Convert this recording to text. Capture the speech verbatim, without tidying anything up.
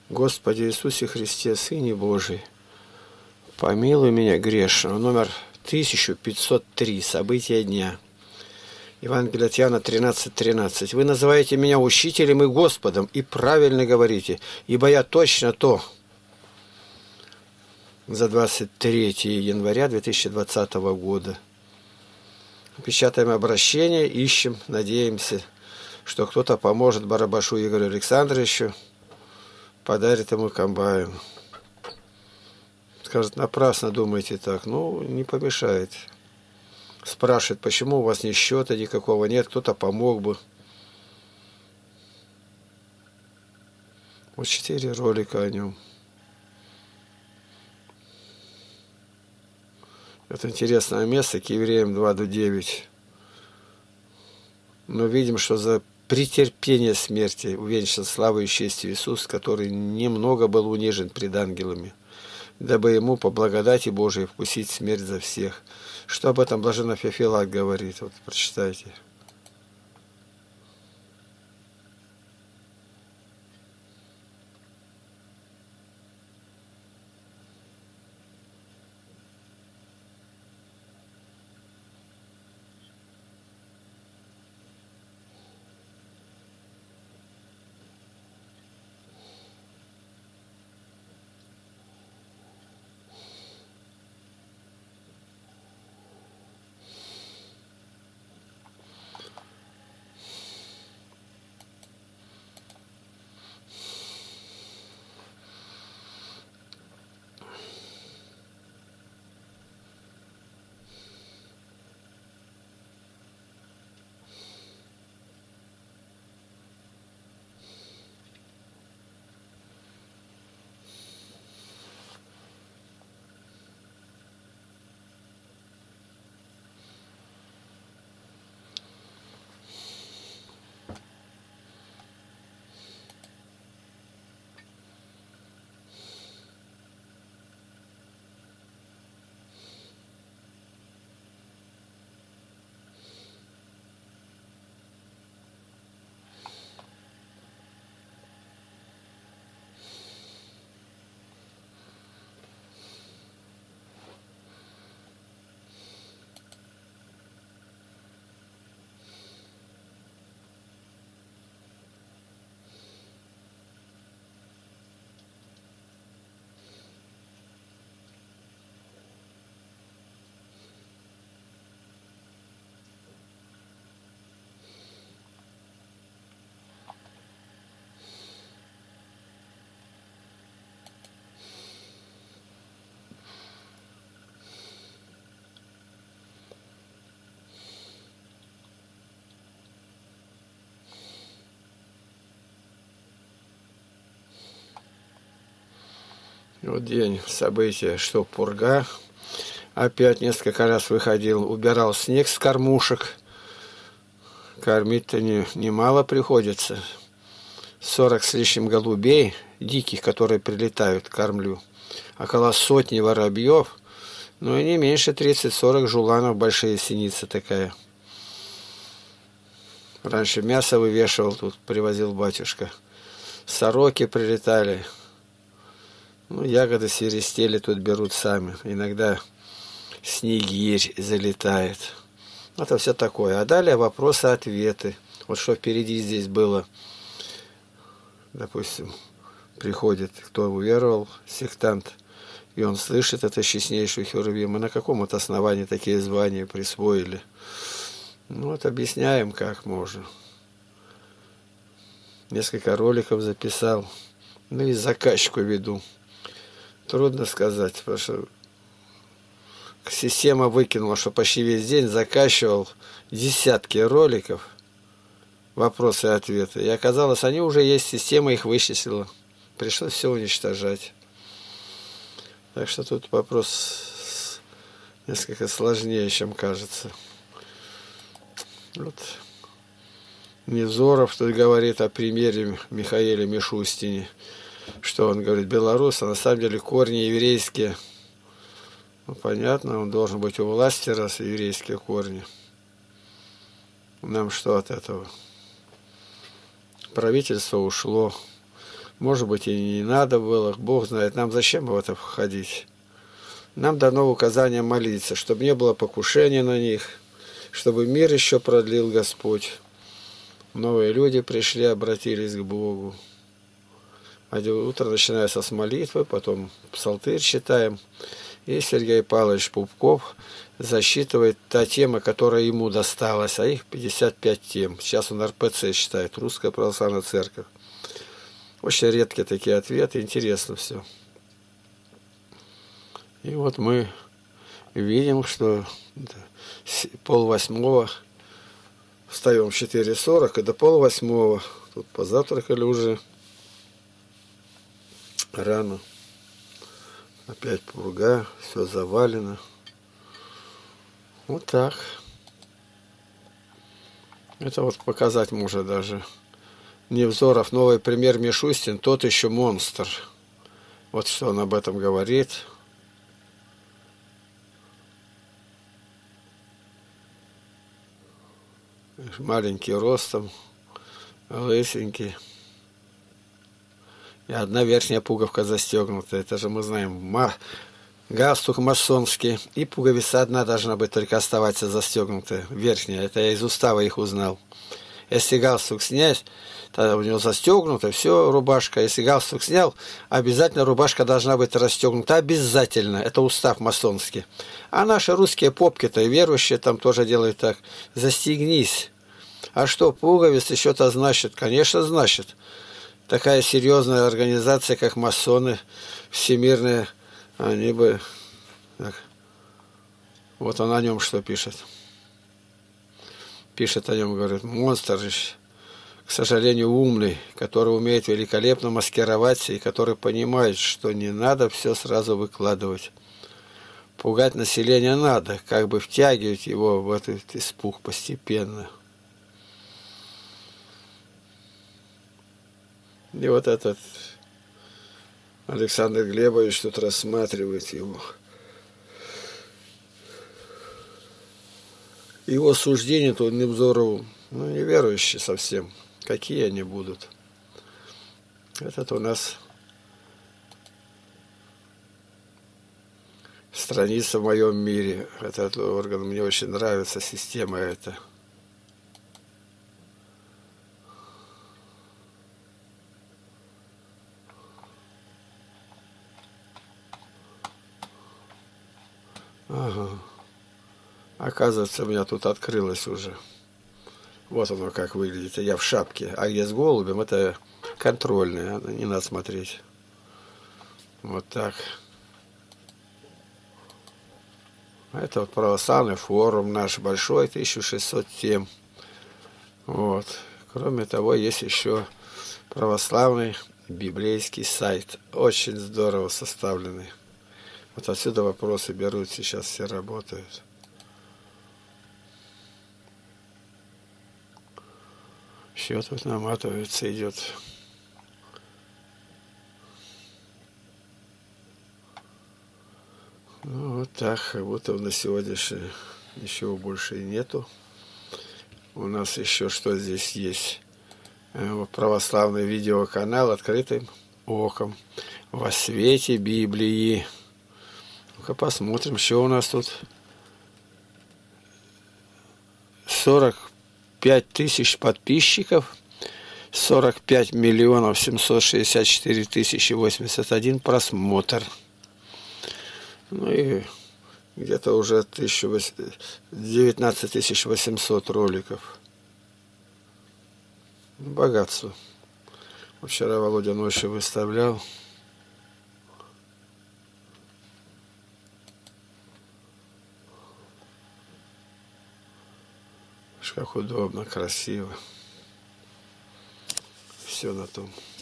Господи Иисусе Христе, Сыне Божий, помилуй меня грешного. Номер тысяча пятьсот три. События дня. Евангелие от Иоанна тринадцать тринадцать. Вы называете меня учителем и Господом, и правильно говорите, ибо я точно то. За двадцать третье января две тысячи двадцатого года. Печатаем обращение, ищем, надеемся, что кто-то поможет Барабашу Игорю Александровичу, подарит ему комбайн. Скажет, напрасно думаете так. Ну, не помешает. Спрашивает, почему у вас ни счета никакого нет, кто-то помог бы. Вот четыре ролика о нем. Это интересное место, к евреям два до девять. Но видим, что за претерпение смерти увенчан славой и честью Иисус, который немного был унижен пред ангелами, дабы ему по благодати Божией вкусить смерть за всех. Что об этом блаженный Феофилакт говорит? Вот прочитайте. Вот день события, что пурга. Опять несколько раз выходил, убирал снег с кормушек. Кормить-то не, немало приходится. Сорок с лишним голубей, диких, которые прилетают, кормлю. Около сотни воробьев, ну и не меньше тридцать-сорок жуланов, большая синица такая. Раньше мясо вывешивал, тут привозил батюшка. Сороки прилетали. Ну, ягоды свиристели тут берут сами. Иногда снегирь залетает. Это все такое. А далее вопросы-ответы. Вот что впереди здесь было. Допустим, приходит, кто уверовал, сектант, и он слышит это честнейшую Херувим. И на каком вот основании такие звания присвоили. Ну, вот объясняем, как можно. Несколько роликов записал. Ну и заказчику веду. Трудно сказать, потому что система выкинула, что почти весь день закачивал десятки роликов, вопросы и ответы. И оказалось, они уже есть, система их вычислила. Пришлось все уничтожать. Так что тут вопрос несколько сложнее, чем кажется. Вот. Невзоров тут говорит о примере Михаила Мишустине. Что он говорит, белорус, а на самом деле корни еврейские. Ну, понятно, он должен быть у власти, раз еврейские корни. Нам что от этого? Правительство ушло. Может быть, и не надо было, Бог знает, нам зачем в это входить. Нам дано указание молиться, чтобы не было покушения на них, чтобы мир еще продлил Господь. Новые люди пришли, обратились к Богу. Утро начинается с молитвы, потом псалтырь читаем. И Сергей Павлович Пупков засчитывает та тема, которая ему досталась, а их пятьдесят пять тем. Сейчас он эр пэ цэ считает, Русская Православная Церковь. Очень редкие такие ответы, интересно все. И вот мы видим, что полвосьмого встаем в четыре сорок, и до полвосьмого тут позавтракали уже рано. Опять пурга, все завалено. Вот так. Это вот показать можно даже. Невзоров, новый премьер Мишустин, тот еще монстр. Вот что он об этом говорит. Маленький ростом, лысенький. И одна верхняя пуговка застегнута. Это же мы знаем. Ма... Галстук масонский. И пуговица одна должна быть только оставаться застегнутая. Верхняя. Это я из устава их узнал. Если галстук снять, тогда у него застегнуто, все, рубашка. Если галстук снял, обязательно рубашка должна быть расстегнута. Обязательно. Это устав масонский. А наши русские попки-то и верующие там тоже делают так. Застегнись. А что, пуговицы что-то значит? Конечно, значит. Такая серьезная организация, как масоны, всемирные, они бы... Так. Вот он о нем что пишет. Пишет о нем, говорит, монстр, к сожалению, умный, который умеет великолепно маскироваться и который понимает, что не надо все сразу выкладывать. Пугать население надо, как бы втягивать его в этот испуг постепенно. И вот этот Александр Глебович тут рассматривает его. Его суждения тут Невзорову, ну, неверующие совсем. Какие они будут? Этот у нас страница в моем мире. Этот орган, мне очень нравится, система эта. Ага. Оказывается, у меня тут открылось уже. Вот оно как выглядит. Я в шапке. А где с голубем, это контрольное. Не надо смотреть. Вот так. Это вот православный форум наш большой, тысяча шестьсот тем. Вот. Кроме того, есть еще православный библейский сайт. Очень здорово составленный. Вот отсюда вопросы берут, сейчас все работают. Счет вот наматывается, идет. Ну, вот так, как будто на сегодняшний ничего больше и нету. У нас еще что здесь есть? Православный видеоканал «Открытым оком» во свете Библии. Ну-ка посмотрим, что у нас тут. сорок пять тысяч подписчиков, сорок пять миллионов семьсот шестьдесят четыре тысячи восемьдесят один просмотр. Ну и где-то уже девятнадцать тысяч восемьсот роликов. Богатство. Вчера Володя ночью выставлял. Как удобно, красиво. Все на том.